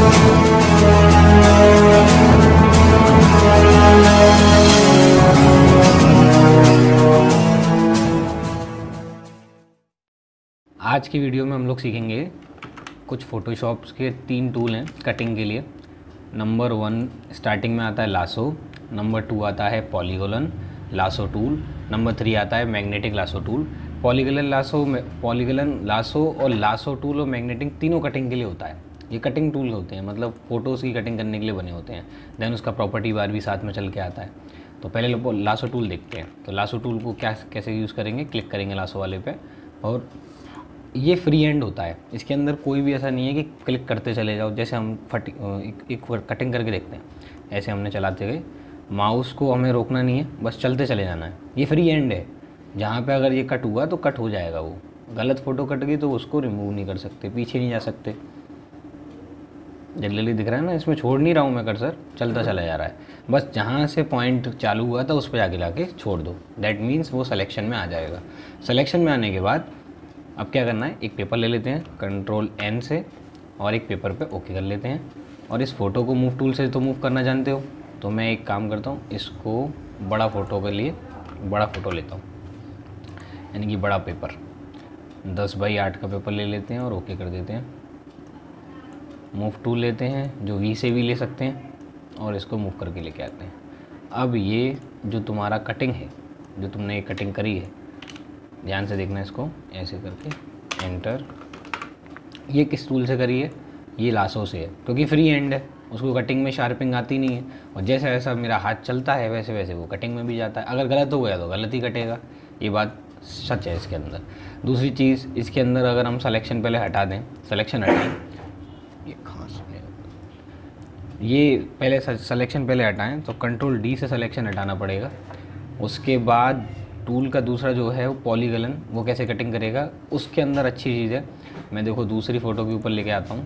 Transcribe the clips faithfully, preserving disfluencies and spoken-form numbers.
आज की वीडियो में हम लोग सीखेंगे कुछ फ़ोटोशॉप्स के तीन टूल हैं कटिंग के लिए। नंबर वन स्टार्टिंग में आता है लासो, नंबर टू आता है polygonal lasso tool, number three आता है magnetic lasso tool. Polygonal lasso polygonal lasso और लासो टूल और मैग्नेटिक तीनों कटिंग के लिए होता है। ये कटिंग टूल होते हैं, मतलब फ़ोटोज़ की कटिंग करने के लिए बने होते हैं। देन उसका प्रॉपर्टी बार भी साथ में चल के आता है। तो पहले लासो टूल देखते हैं। तो लासो टूल को क्या कैसे यूज़ करेंगे, क्लिक करेंगे लासो वाले पे और ये फ्री हैंड होता है। इसके अंदर कोई भी ऐसा नहीं है कि क्लिक करते चले जाओ। जैसे हम फटी एक, एक कटिंग करके देखते हैं, ऐसे हमने चलाते गए, माउस को हमें रोकना नहीं है, बस चलते चले जाना है। ये फ्री हैंड है। जहाँ पे अगर ये कट हुआ तो कट हो जाएगा। वो गलत फ़ोटो कट गई तो उसको रिमूव नहीं कर सकते, पीछे नहीं जा सकते। जल्दी दिख रहा है ना, इसमें छोड़ नहीं रहा हूँ मैं कर्सर, चलता चला जा रहा है। बस जहाँ से पॉइंट चालू हुआ था उस पर जाके लाके छोड़ दो। दैट मीन्स वो सिलेक्शन में आ जाएगा। सिलेक्शन में आने के बाद अब क्या करना है, एक पेपर ले लेते हैं कंट्रोल एन से और एक पेपर पे ओके कर लेते हैं। और इस फ़ोटो को मूव टूल से तो मूव करना जानते हो, तो मैं एक काम करता हूँ, इसको बड़ा फ़ोटो के लिए बड़ा फ़ोटो लेता हूँ, यानी कि बड़ा पेपर दस बाई आठ का पेपर ले लेते हैं और ओके कर देते हैं। मूव टूल लेते हैं, जो वी से भी ले सकते हैं, और इसको मूव करके लेके आते हैं। अब ये जो तुम्हारा कटिंग है, जो तुमने ये कटिंग करी है, ध्यान से देखना इसको, ऐसे करके एंटर। ये किस टूल से करी है, ये लासो से है, क्योंकि फ्री हैंड है, उसको कटिंग में शार्पिंग आती नहीं है। और जैसे जैसा मेरा हाथ चलता है वैसे वैसे वो कटिंग में भी जाता है। अगर गलत हो गया तो गलत ही कटेगा, ये बात सच है इसके अंदर। दूसरी चीज़, इसके अंदर अगर हम सिलेक्शन पहले हटा दें, सिलेक्शन हटाएं, ये खास ये पहले सिलेक्शन पहले हटाएं तो कंट्रोल डी से सिलेक्शन हटाना पड़ेगा। उसके बाद टूल का दूसरा जो है वो पॉलीगोलन, वो कैसे कटिंग करेगा, उसके अंदर अच्छी चीज़ है। मैं देखो दूसरी फ़ोटो के ऊपर लेके आता हूँ,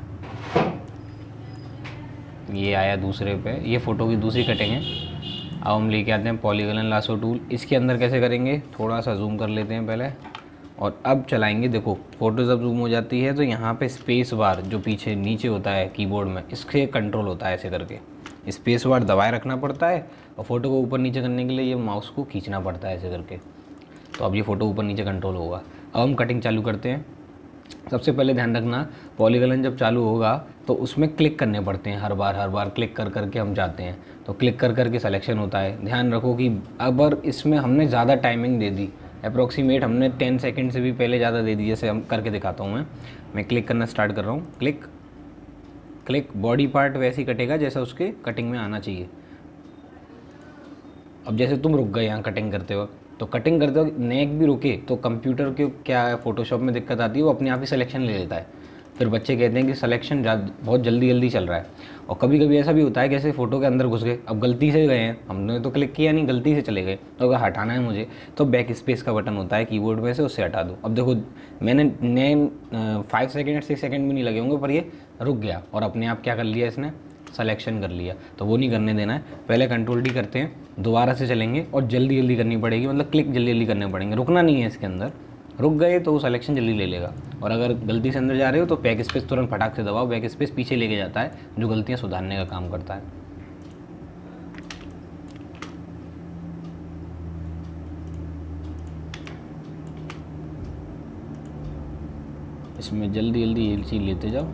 ये आया दूसरे पे, ये फ़ोटो की दूसरी कटिंग है। अब हम लेके आते हैं पॉलीगोलन लासो टूल। इसके अंदर कैसे करेंगे, थोड़ा सा जूम कर लेते हैं पहले और अब चलाएंगे। देखो फ़ोटो जब जूम हो जाती है तो यहाँ पे स्पेस बार जो पीछे नीचे होता है कीबोर्ड में, इसके कंट्रोल होता है। ऐसे करके स्पेस बार दबाए रखना पड़ता है और फ़ोटो को ऊपर नीचे करने के लिए ये माउस को खींचना पड़ता है ऐसे करके। तो अब ये फ़ोटो ऊपर नीचे कंट्रोल होगा। अब हम कटिंग चालू करते हैं। सबसे पहले ध्यान रखना, पॉलीगोलन जब चालू होगा तो उसमें क्लिक करने पड़ते हैं, हर बार हर बार क्लिक कर करके हम जाते हैं। तो क्लिक कर करके सिलेक्शन होता है। ध्यान रखो कि अगर इसमें हमने ज़्यादा टाइमिंग दे दी, अप्रॉक्सीमेट हमने टेन सेकंड से भी पहले ज़्यादा दे दी, जैसे हम करके दिखाता हूँ। मैं मैं क्लिक करना स्टार्ट कर रहा हूँ, क्लिक क्लिक, बॉडी पार्ट वैसे ही कटेगा जैसा उसके कटिंग में आना चाहिए। अब जैसे तुम रुक गए यहाँ कटिंग करते वक्त, तो कटिंग करते वक्त नेक भी रुके तो कंप्यूटर के क्या है, फोटोशॉप में दिक्कत आती है, वो अपने आप ही सिलेक्शन ले लेता है। फिर बच्चे कहते हैं कि सिलेक्शन बहुत जल्दी जल्दी चल रहा है। और कभी कभी ऐसा भी होता है कि ऐसे फ़ोटो के अंदर घुस गए, अब गलती से गए हैं, हमने तो क्लिक किया नहीं, गलती से चले गए, तो अगर हटाना है मुझे तो बैक स्पेस का बटन होता है कीबोर्ड में से, उससे हटा दो। अब देखो मैंने name five second six second भी नहीं लगे होंगे, पर ये रुक गया और अपने आप क्या कर लिया, इसने सिलेक्शन कर लिया। तो वो नहीं करने देना है। पहले कंट्रोल डी करते हैं, दोबारा से चलेंगे और जल्दी जल्दी करनी पड़ेगी, मतलब क्लिक जल्दी जल्दी करने पड़ेंगे, रुकना नहीं है इसके अंदर। रुक गए तो वो सिलेक्शन जल्दी ले लेगा। और अगर गलती से अंदर जा रहे हो तो बैक स्पेस तुरंत फटाक से दबाओ, बैक स्पेस पीछे लेके जाता है, जो गलतियाँ सुधारने का काम करता है। इसमें जल्दी जल्दी ये चीज़ लेते जाओ।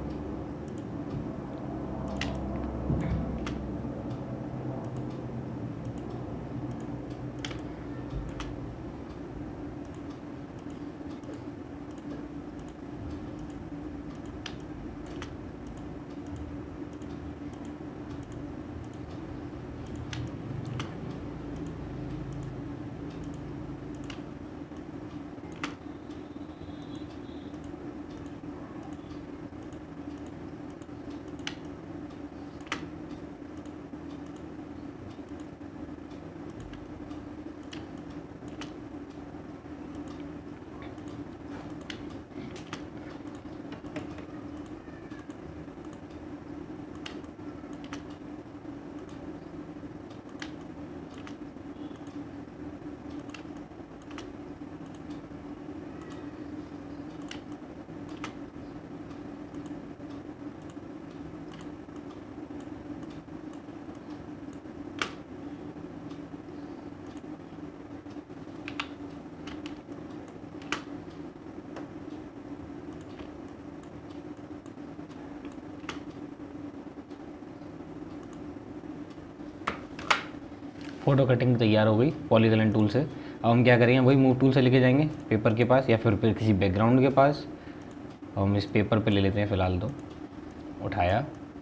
फ़ोटो कटिंग तैयार हो गई पॉलीगन टूल से। अब हम क्या करेंगे, वही मूव टूल से लेके जाएंगे पेपर के पास या फिर फिर किसी बैकग्राउंड के पास। अब हम इस पेपर पे ले लेते हैं फ़िलहाल, तो उठाया,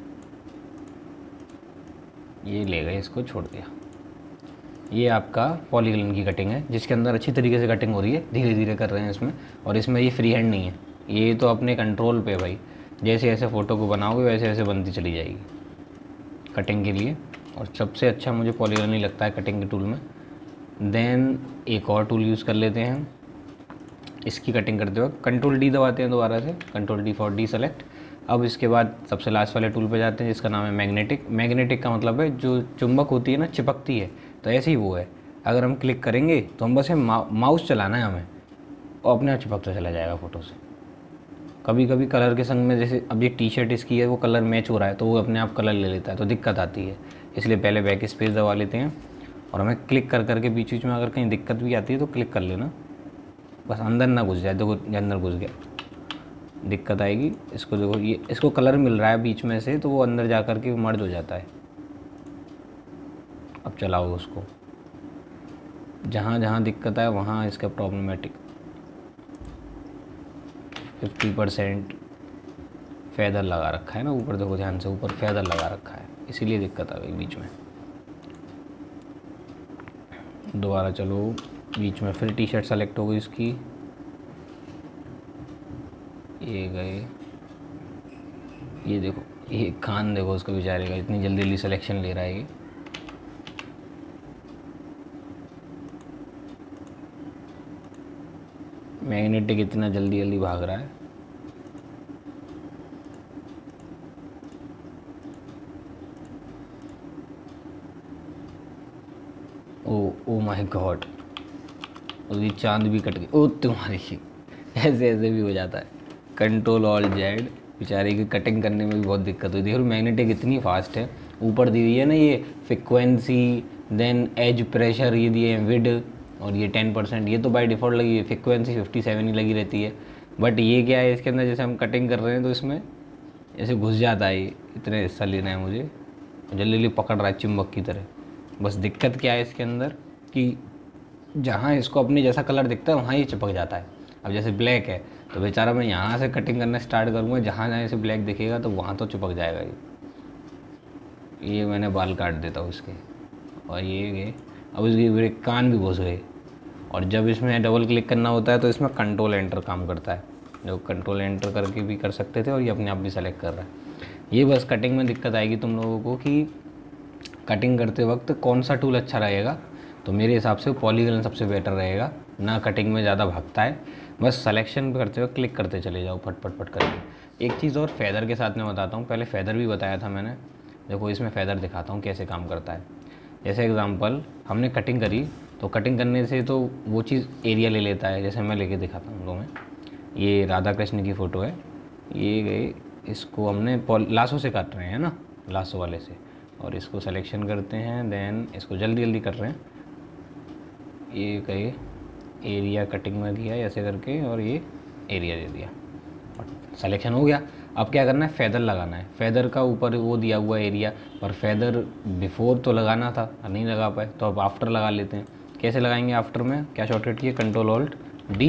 ये ले गए, इसको छोड़ दिया। ये आपका पॉलीगन की कटिंग है जिसके अंदर अच्छी तरीके से कटिंग हो रही है, धीरे धीरे कर रहे हैं इसमें। और इसमें ये फ्री हैंड नहीं है, ये तो अपने कंट्रोल पे भाई, जैसे जैसे फ़ोटो को बनाओगे वैसे वैसे बनती चली जाएगी कटिंग के लिए। और सबसे अच्छा मुझे पॉलीगन ही लगता है कटिंग के टूल में। देन एक और टूल यूज़ कर लेते हैं इसकी कटिंग करते वक्त, कंट्रोल डी दबाते हैं दोबारा से, control D for D select. अब इसके बाद सबसे लास्ट वाले टूल पे जाते हैं जिसका नाम है मैग्नेटिक। मैग्नेटिक का मतलब है जो चुंबक होती है ना, चिपकती है, तो ऐसे ही वो है। अगर हम क्लिक करेंगे तो हम बस मा, माउस चलाना है हमें, और अपने आप चिपकता चला जाएगा फ़ोटो से। कभी कभी कलर के संग में, जैसे अब ये टी शर्ट इसकी है, वो कलर मैच हो रहा है तो वो अपने आप कलर ले लेता है, तो दिक्कत आती है। इसलिए पहले बैक स्पेस दबा लेते हैं और हमें क्लिक कर करके बीच बीच में अगर कहीं दिक्कत भी आती है तो क्लिक कर लेना, बस अंदर ना घुस जाए। देखो ये अंदर घुस गया, दिक्कत आएगी। इसको देखो, ये इसको कलर मिल रहा है बीच में से, तो वो अंदर जा कर के मर्ज हो जाता है। अब चलाओ उसको, जहाँ जहाँ दिक्कत आए वहाँ इसका प्रॉब्लमेटिक। फिफ्टी परसेंट फेदर लगा रखा है ना ऊपर, देखो ध्यान से, ऊपर फेदर लगा रखा है, इसीलिए दिक्कत आ गई बीच में। दोबारा चलो, बीच में फिर टी शर्ट सेलेक्ट हो गई इसकी, ये गए, ये देखो, ये कान देखो उसको बेचारे का, इतनी जल्दी जल्दी सिलेक्शन ले रहा है ये। मैग्नेटिक इतना जल्दी जल्दी भाग रहा है। ओ ओ माय गॉड, उसकी चांद भी कट गई। ओ तुम्हारी, ऐसे ऐसे भी हो जाता है। कंट्रोल ऑल जेड, बेचारे की कटिंग करने में भी बहुत दिक्कत हुई। देखो मैग्नेटिक इतनी फास्ट है, ऊपर दी हुई है ना ये फ्रिक्वेंसी, देन एज प्रेशर ये दिए हैं, विड, और ये टेन परसेंट, ये तो बाय डिफ़ॉल्ट लगी है। फ्रिक्वेंसी फिफ्टी सेवन ही लगी रहती है। बट ये क्या है, इसके अंदर जैसे हम कटिंग कर रहे हैं तो इसमें ऐसे घुस जाता है, ये इतने हिस्सा लेना है मुझे, जल्दी जल्दी पकड़ रहा है चुंबक की तरह। बस दिक्कत क्या है इसके अंदर कि जहाँ इसको अपने जैसा कलर दिखता है वहाँ ये चिपक जाता है। अब जैसे ब्लैक है तो बेचारा मैं यहाँ से कटिंग करना स्टार्ट करूँगा, जहाँ जहाँ इसे ब्लैक दिखेगा तो वहाँ तो चिपक जाएगा ये। ये मैंने बाल काट देता हूँ इसके, और ये गए, अब इसके मेरे कान भी घुस गए। और जब इसमें डबल क्लिक करना होता है तो इसमें कंट्रोल एंटर काम करता है, जो कंट्रोल एंटर करके भी कर सकते थे, और ये अपने आप भी सेलेक्ट कर रहा है। ये बस कटिंग में दिक्कत आएगी तुम लोगों को कि कटिंग करते वक्त कौन सा टूल अच्छा रहेगा। तो मेरे हिसाब से पॉलीगन सबसे बेटर रहेगा, ना कटिंग में ज़्यादा भागता है, बस सिलेक्शन करते हुए क्लिक करते चले जाओ फट फट फट करके। एक चीज़ और फेदर के साथ में बताता हूँ, पहले फेदर भी बताया था मैंने, देखो इसमें फेदर दिखाता हूँ कैसे काम करता है। जैसे एग्जांपल हमने कटिंग करी, तो कटिंग करने से तो वो चीज़ एरिया ले लेता है। जैसे मैं लेके दिखाता हूँ तुम्हें, ये राधा कृष्ण की फ़ोटो है, ये गए, इसको हमने लासो से काट रहे हैं ना, लासो वाले से, और इसको सिलेक्शन करते हैं, देन इसको जल्दी जल्दी कर रहे हैं, ये गए एरिया कटिंग में दिया ऐसे करके, और ये एरिया दे दिया, और सिलेक्शन हो गया। अब क्या करना है, फेदर लगाना है। फेदर का ऊपर वो दिया हुआ एरिया, पर फेदर बिफोर तो लगाना था, नहीं लगा पाए, तो अब आफ्टर लगा लेते हैं। कैसे लगाएंगे आफ्टर में, क्या शॉर्टकट किए, control alt D,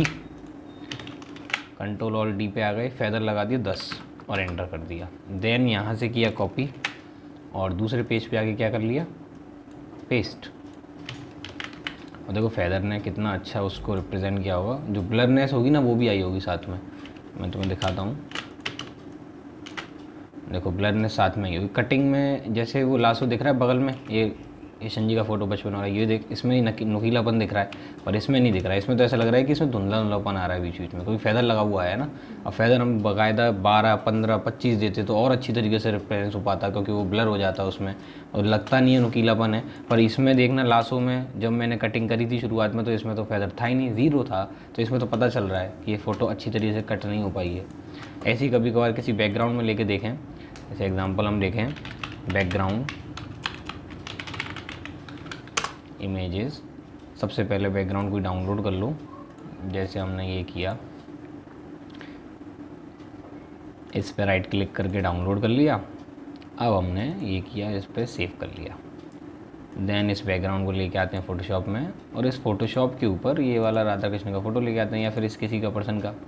control alt D पे आ गए, फेदर लगा दिए दस और एंटर कर दिया। देन यहाँ से किया कॉपी, और दूसरे पेज पे आके क्या कर लिया, पेस्ट। और देखो फेदर ने कितना अच्छा उसको रिप्रेजेंट किया होगा, जो ब्लरनेस होगी ना वो भी आई होगी साथ में। मैं तुम्हें दिखाता हूँ, देखो ब्लरनेस साथ में ही होगी। कटिंग में जैसे वो लासो दिख रहा है बगल में, ये ये संजी का फोटो बचपन वाला, ये देख, इसमें ही नुकीलापन दिख रहा है, और इसमें नहीं दिख रहा है। इसमें तो ऐसा लग रहा है कि इसमें धुंधला धुंधलापन आ रहा है बीच बीच में, क्योंकि फेदर लगा हुआ है ना। अब फेदर हम बाकायदा बारह पंद्रह पच्चीस देते तो और अच्छी तरीके से रिप्रेजेंस हो पाता, क्योंकि वो ब्लर हो जाता है उसमें और लगता नहीं है नुकीलापन है। पर इसमें देखना, लासो में जब मैंने कटिंग करी थी शुरुआत में, तो इसमें तो फेदर था ही नहीं, ज़ीरो था, तो इसमें तो पता चल रहा है कि ये फ़ोटो अच्छी तरीके से कट नहीं हो पाई है। ऐसे ही कभी कभार किसी बैकग्राउंड में लेके देखें, जैसे एग्जांपल हम देखें बैकग्राउंड इमेजेस, सबसे पहले बैकग्राउंड को डाउनलोड कर लो, जैसे हमने ये किया, इस पर राइट क्लिक करके डाउनलोड कर लिया। अब हमने ये किया, इस पर सेव कर लिया। देन इस बैकग्राउंड को लेके आते हैं फ़ोटोशॉप में, और इस फ़ोटोशॉप के ऊपर ये वाला राधा कृष्ण का फ़ोटो लेके आते हैं, या फिर इस किसी का पर्सन का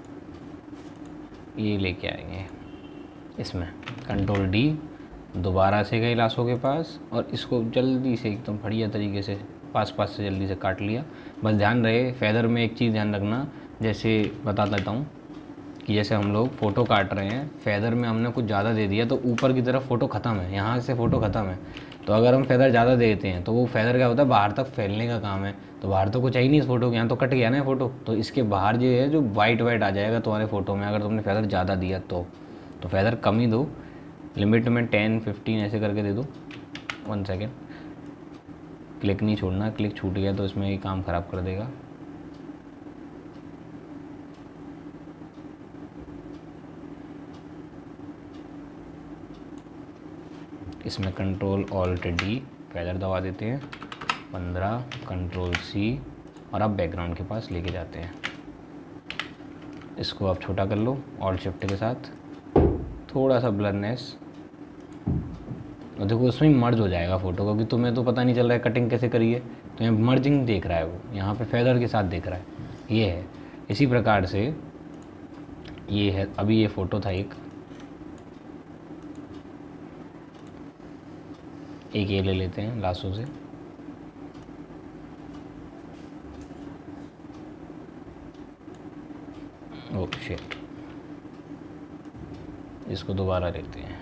ये लेके आएंगे। इसमें कंट्रोल डी, दोबारा से गए लाशों के पास और इसको जल्दी से एकदम बढ़िया तरीके से पास पास से जल्दी से काट लिया। बस ध्यान रहे फेदर में एक चीज़ ध्यान रखना, जैसे बता देता हूँ कि जैसे हम लोग फ़ोटो काट रहे हैं, फेदर में हमने कुछ ज़्यादा दे दिया तो ऊपर की तरफ फ़ोटो ख़त्म है, यहाँ से फ़ोटो ख़त्म है। तो अगर हम फेदर ज़्यादा देते हैं तो वो फेदर क्या होता है, बाहर तक फैलने का काम है। तो बाहर तो कुछ है ही नहीं इस फ़ोटो के, यहाँ तो कट गया ना फ़ोटो, तो इसके बाहर जो है जो वाइट वाइट आ जाएगा तुम्हारे फ़ोटो में, अगर तुमने फेदर ज़्यादा दिया तो तो फेदर कम ही दो, लिमिट में टेन फिफ्टीन ऐसे करके दे दो। वन सेकेंड, क्लिक नहीं छोड़ना, क्लिक छूट गया तो इसमें ये काम ख़राब कर देगा। इसमें कंट्रोल ऑल्ट डी फेदर दबा देते हैं, पंद्रह, कंट्रोल सी, और आप बैकग्राउंड के पास लेके जाते हैं। इसको आप छोटा कर लो ऑल्ट शिफ्ट के साथ, थोड़ा सा ब्लरनेस, और देखो उसमें मर्ज हो जाएगा फ़ोटो, क्योंकि तुम्हें तो पता नहीं चल रहा है कटिंग कैसे करी है, तो यहाँ मर्जिंग देख रहा है वो, यहाँ पे फेदर के साथ देख रहा है। ये है इसी प्रकार से ये है। अभी ये फ़ोटो था एक एक ये ले लेते हैं लाशों से, ओ शिट, इसको दोबारा लेते हैं,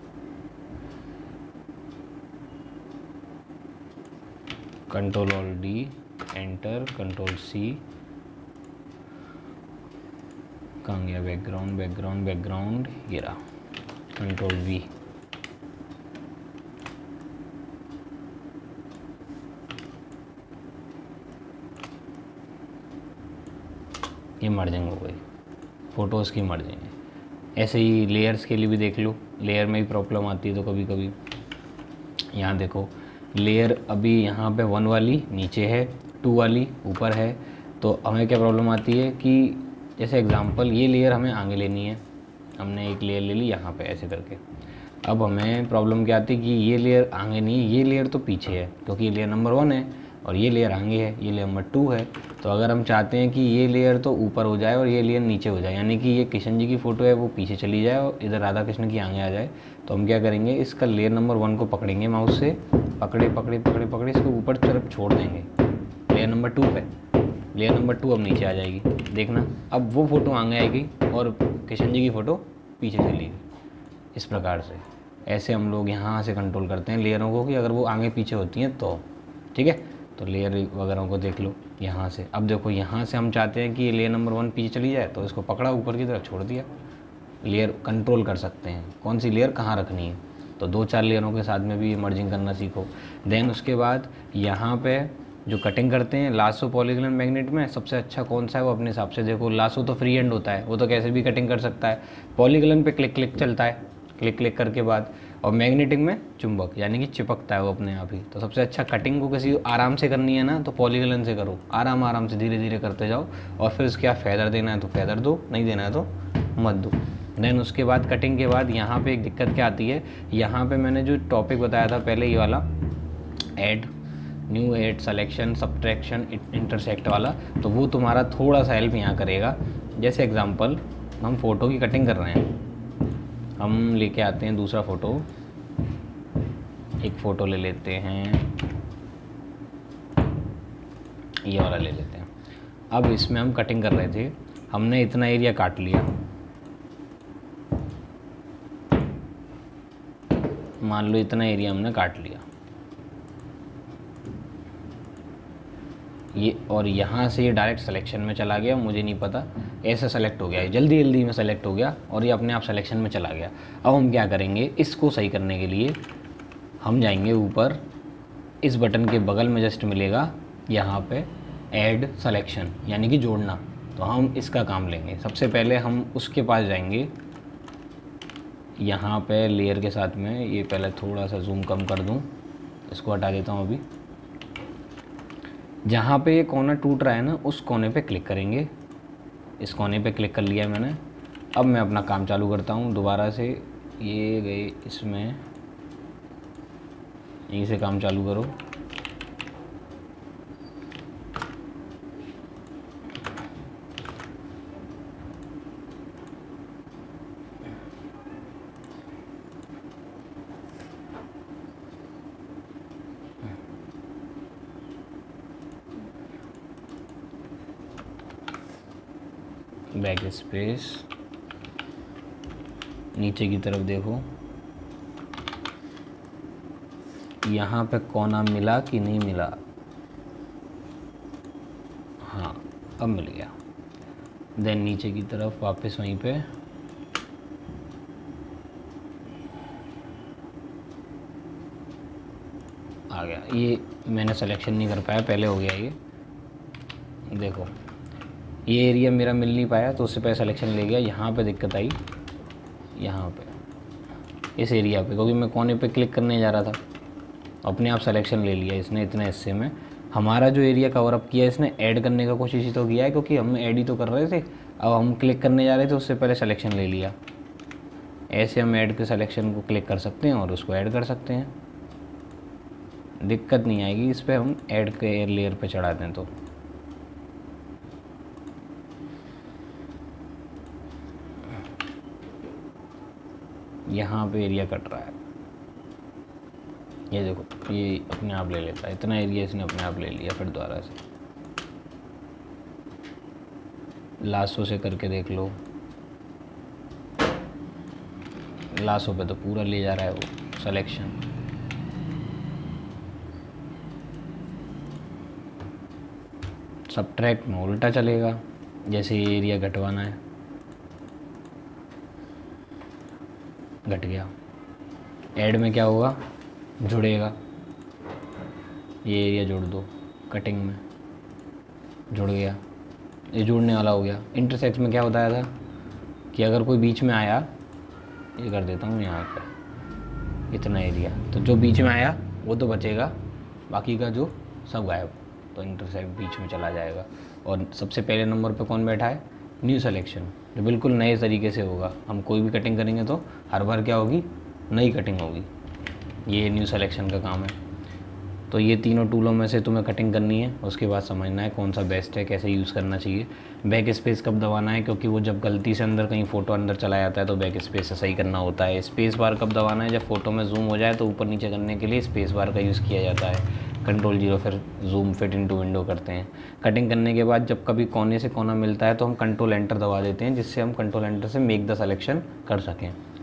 control all D, enter, control C, कहाँ गया बैकग्राउंड, बैकग्राउंड बैकग्राउंड ये रहा, कंट्रोल वी, ये मर्जिंग हो गई, फ़ोटोज़ की मर्जिंग है। ऐसे ही लेयर्स के लिए भी देख लो, लेयर में भी प्रॉब्लम आती है तो कभी कभी। यहाँ देखो लेयर अभी यहाँ पे वन वाली नीचे है, टू वाली ऊपर है, तो हमें क्या प्रॉब्लम आती है कि जैसे एग्जांपल ये लेयर हमें आगे लेनी है, हमने एक लेयर ले ली यहाँ पे ऐसे करके। अब हमें प्रॉब्लम क्या आती है कि ये लेयर आगे नहीं, ये लेयर तो पीछे है, क्योंकि ये लेयर नंबर वन है और ये लेयर आगे है, ये लेयर नंबर टू है। तो अगर हम चाहते हैं कि ये लेयर तो ऊपर हो जाए और ये लेयर नीचे हो जाए, यानी कि ये किशन जी की फ़ोटो है वो पीछे चली जाए और इधर राधा कृष्ण की आगे आ जाए, तो हम क्या करेंगे, इसका लेयर नंबर वन को पकड़ेंगे माउस से, पकड़े पकड़े पकड़े पकड़े इसको ऊपर तरफ छोड़ देंगे लेयर नंबर टू पे। लेयर नंबर टू अब नीचे आ जाएगी, देखना अब वो फ़ोटो आगे आएगी और किशन जी की फ़ोटो पीछे चलेगी। इस प्रकार से ऐसे हम लोग यहाँ से कंट्रोल करते हैं लेयरों को कि अगर वो आगे पीछे होती हैं तो, ठीक है। तो लेयर वगैरह को देख लो यहाँ से। अब देखो यहाँ से हम चाहते हैं कि ये लेयर नंबर वन पीछे चली जाए, तो इसको पकड़ा ऊपर की तरफ छोड़ दिया। लेयर कंट्रोल कर सकते हैं कौन सी लेयर कहाँ रखनी है, तो दो चार लेयरों के साथ में भी मर्जिंग करना सीखो। देन उसके बाद यहाँ पे जो कटिंग करते हैं लासो पॉलीगॉन मैग्नेट में सबसे अच्छा कौन सा है वो अपने हिसाब से देखो। लासो तो फ्री हैंड होता है, वो तो कैसे भी कटिंग कर सकता है। पॉलीगॉन पे क्लिक क्लिक चलता है, क्लिक क्लिक करके बाद, और मैग्नेटिक में चुंबक यानी कि चिपकता है वो अपने आप ही। तो सबसे अच्छा कटिंग को किसी आराम से करनी है ना तो पॉलीगॉन से करो, आराम आराम से धीरे धीरे करते जाओ, और फिर उसके बाद फेदर देना है तो फेदर दो, नहीं देना है तो मत दो। देन उसके बाद कटिंग के बाद यहाँ पे एक दिक्कत क्या आती है, यहाँ पे मैंने जो टॉपिक बताया था पहले ये वाला add, new add, selection, subtraction, intersect वाला, तो वो तुम्हारा थोड़ा सा हेल्प यहाँ करेगा। जैसे एग्जांपल हम फ़ोटो की कटिंग कर रहे हैं, हम लेके आते हैं दूसरा फ़ोटो, एक फ़ोटो ले लेते हैं, ये वाला ले लेते हैं। अब इसमें हम कटिंग कर रहे थे, हमने इतना एरिया काट लिया, मान लो इतना एरिया हमने काट लिया ये, और यहाँ से ये डायरेक्ट सिलेक्शन में चला गया, मुझे नहीं पता ऐसे सेलेक्ट हो गया, जल्दी जल्दी में सेलेक्ट हो गया और ये अपने आप सिलेक्शन में चला गया। अब हम क्या करेंगे, इसको सही करने के लिए हम जाएंगे ऊपर, इस बटन के बगल में जस्ट मिलेगा यहाँ पे ऐड सिलेक्शन यानी कि जोड़ना, तो हम इसका काम लेंगे। सबसे पहले हम उसके पास जाएंगे, यहाँ पे लेयर के साथ में, ये पहले थोड़ा सा जूम कम कर दूँ, इसको हटा देता हूँ अभी। जहाँ पे ये कोना टूट रहा है ना उस कोने पे क्लिक करेंगे, इस कोने पे क्लिक कर लिया है मैंने। अब मैं अपना काम चालू करता हूँ दोबारा से, ये गए इसमें, यहीं से काम चालू करो। बैक स्पेस, नीचे की तरफ देखो, यहाँ पे कोना मिला कि नहीं मिला? हाँ, अब मिल गया। देन नीचे की तरफ वापस वहीं पे आ गया। ये मैंने सिलेक्शन नहीं कर पाया, पहले हो गया ये। देखो ये एरिया मेरा मिल नहीं पाया तो उससे पहले सिलेक्शन ले गया। यहाँ पे दिक्कत आई, यहाँ पे इस एरिया पे, क्योंकि मैं कोने पे क्लिक करने जा रहा था, अपने आप सिलेक्शन ले लिया इसने इतने हिस्से में। हमारा जो एरिया कवर अप किया इसने, ऐड करने का कोशिश ही तो किया है, क्योंकि हम ऐड ही तो कर रहे थे। अब हम क्लिक करने जा रहे थे, उससे पहले सिलेक्शन ले लिया। ऐसे हम ऐड के सिलेक्शन को क्लिक कर सकते हैं और उसको ऐड कर सकते हैं, दिक्कत नहीं आएगी। इस पर हम ऐड के लेयर पे चढ़ाते हैं तो यहाँ पे एरिया कट रहा है, ये देखो ये अपने आप ले लेता है, इतना एरिया इसने अपने आप ले लिया। फिर दोबारा से लासो से करके देख लो, लासो पे तो पूरा ले जा रहा है वो सिलेक्शन। सबट्रैक्ट में उल्टा चलेगा, जैसे ये एरिया घटवाना है, घट गया। ऐड में क्या होगा, जुड़ेगा, ये एरिया जोड़ दो, कटिंग में जुड़ गया, ये जुड़ने वाला हो गया। इंटरसेक्ट में क्या बताया था कि अगर कोई बीच में आया, ये कर देता हूँ यहाँ पे इतना एरिया, तो जो बीच में आया वो तो बचेगा, बाकी का जो सब गायब, तो इंटरसेक्ट बीच में चला जाएगा। और सबसे पहले नंबर पे कौन बैठा है, न्यू सिलेक्शन, जो बिल्कुल नए तरीके से होगा। हम कोई भी कटिंग करेंगे तो हर बार क्या होगी, नई कटिंग होगी। ये न्यू सिलेक्शन का काम है। तो ये तीनों टूलों में से तुम्हें कटिंग करनी है, उसके बाद समझना है कौन सा बेस्ट है, कैसे यूज़ करना चाहिए। बैक स्पेस कब दबाना है, क्योंकि वो जब गलती से अंदर कहीं फ़ोटो अंदर चला जाता है तो बैक स्पेस से सही करना होता है। स्पेस बार कब दबाना है, जब फ़ोटो में जूम हो जाए तो ऊपर नीचे करने के लिए स्पेस बार का यूज़ किया जाता है। कंट्रोल जीरो फिर जूम फिट इनटू विंडो करते हैं। कटिंग करने के बाद जब कभी कोने से कोना मिलता है तो हम कंट्रोल एंटर दबा देते हैं, जिससे हम कंट्रोल एंटर से मेक द सिलेक्शन कर सकें।